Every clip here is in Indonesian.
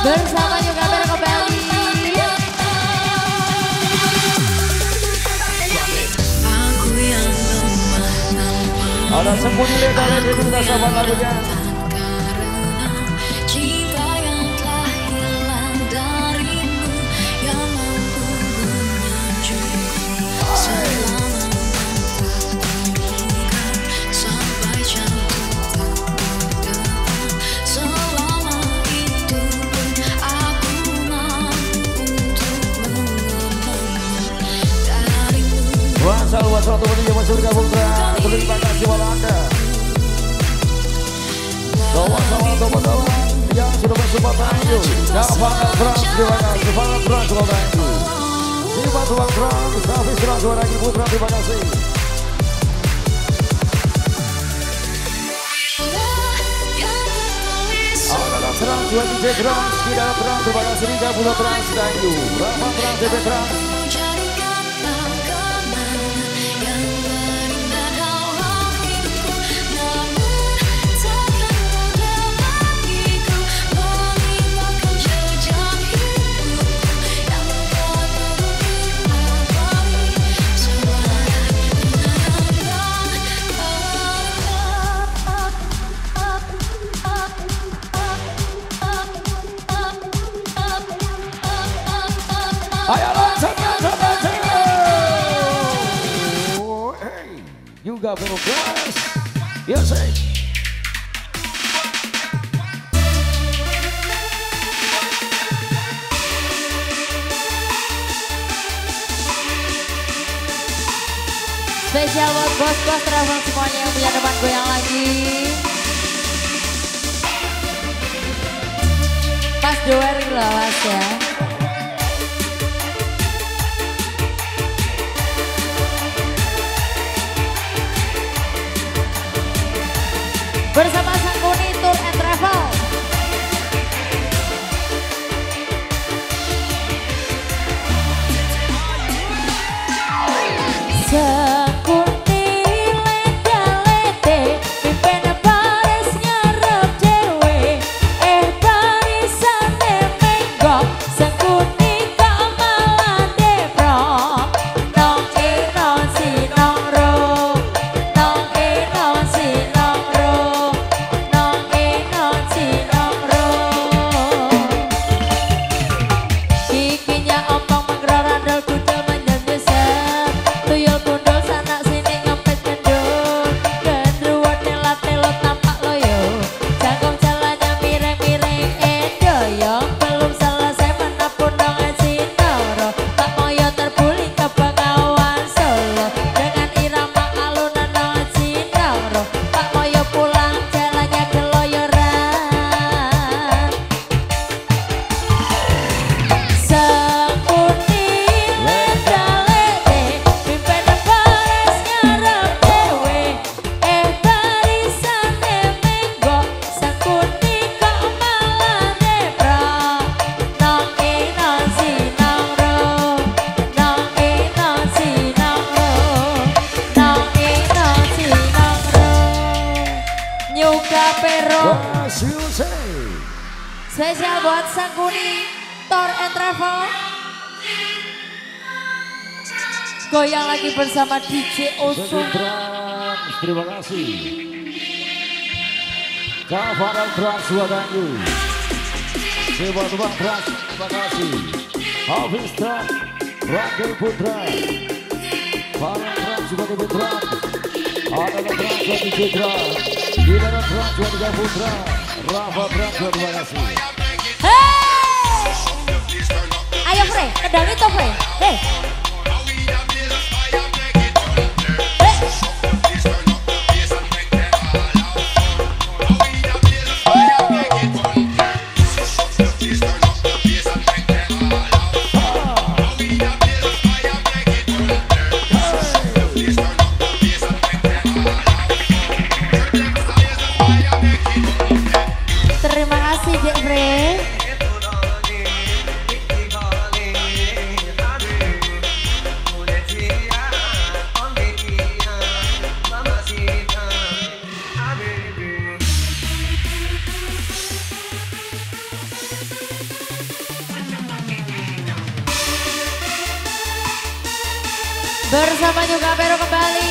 Bersama juga kembali. Ada sembunyi lebar di dunia sahabat lagunya. Wasal teman yang masuk gabung terima kasih kepada Anda. Kawan-kawan teman-teman yang sudah bersumpah yuk. Dapat terang terima kasih pada terang kepada itu. Terima tuang terang, tapi serang suara lagi putra terima kasih. Ada terang suara DJ terang, tidak terang terima kasih tidak putra terang sedang yuk. Dapat terang DP terang. Juga berkelas, biasa. Spesial buat bos-bos travel semuanya yang punya teman goyang lagi. Mas Doering loh mas ya. Bersama Sangkuni Tour and Travel. Spesial buat Sangkuni Tour and Travel. Goyang lagi bersama DJ Osun. Terima kasih. Kafaran Trans Suadanyu. Sebuah Tuhan Trans, terima kasih. Hafiz Trans, Rangkel Putra. Farhan Trans juga DJ Trans. Ada Trans juga DJ Trans. Gimana Trans juga DJ Putra. Rafa Trans, terima kasih. Hey! Ayo Frey, kedang itu Frey. Hey! Terima kasih Dek Frey. bersama juga Vero kembali.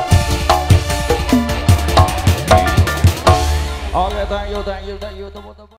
Oke, thank you, thank you, thank you.